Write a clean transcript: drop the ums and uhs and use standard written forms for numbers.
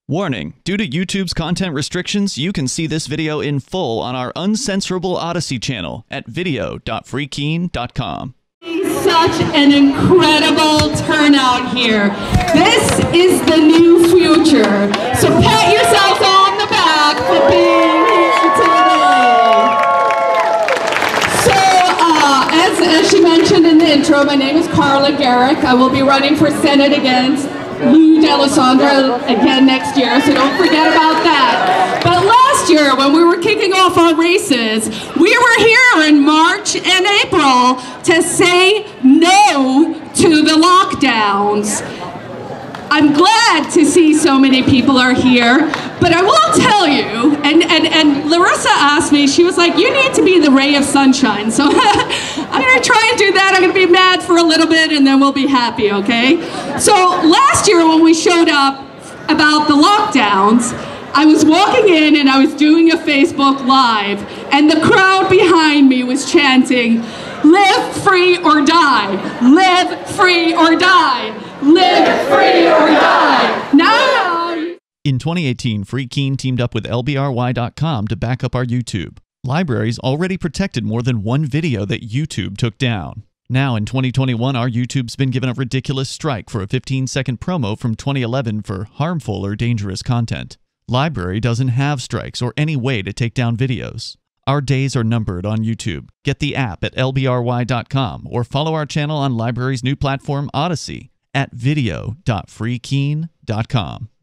Warning, due to YouTube's content restrictions, you can see this video in full on our uncensorable Odysee channel at video.freekeen.com. Such an incredible turnout here. This is the new future. So pat yourself on the back for being here today. So, as she mentioned in the intro, my name is Carla Gericke. I will be running for Senate against Lou D'Alessandro again next year, so don't forget about that. But last year, when we were kicking off our races, we were here in March and April to say no to the lockdowns. I'm glad to see so many people are here, but I will tell you, and Larissa asked me, she was like, you need to be the ray of sunshine. So I'm gonna try and do that. I'm gonna be mad for a little bit and then we'll be happy, okay? So last year when we showed up about the lockdowns, I was walking in and I was doing a Facebook Live, and the crowd behind me was chanting, live free or die, live free or die, live free or die. Now! In 2018, Freekeen teamed up with LBRY.com to back up our YouTube. Libraries already protected more than one video that YouTube took down. Now in 2021, our YouTube's been given a ridiculous strike for a 15-second promo from 2011 for harmful or dangerous content. Library doesn't have strikes or any way to take down videos. Our days are numbered on YouTube. Get the app at lbry.com or follow our channel on Library's new platform, Odysee, at video.freekeen.com.